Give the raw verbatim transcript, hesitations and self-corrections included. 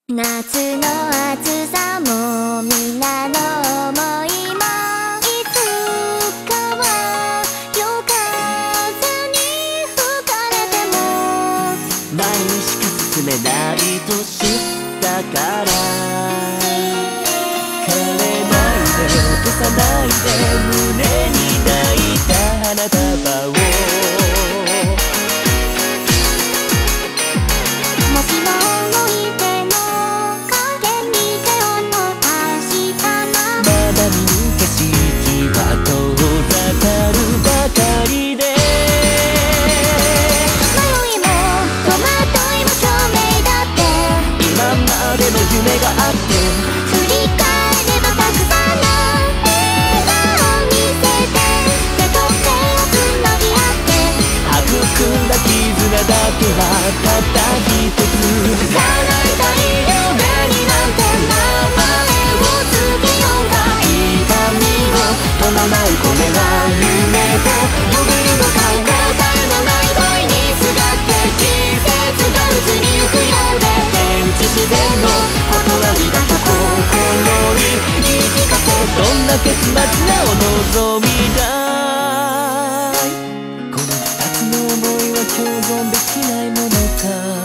夏の暑さも皆の想いもいつかは夜風に吹かれても前にしか進めないと知ったから枯れないで消さないで胸に抱いた花束をもしも置いても影に手を伸ばしたままだ見ぬ景色は遠ざかるばかりで迷いも戸惑いも証明だって今までの夢があって振り返ればたくさんの笑顔を見せて手と手をつなぎ合って育んだ絆だけはたった一つ叶えたい夢になんて名前をつけようが痛みを伴うこれは夢と呼べるのか答えのない恋にすがって季節が移りゆくようで天地自然の断りだと心に言い聞かせどんな結末なお望みだいこの二つの想いは共存できないものか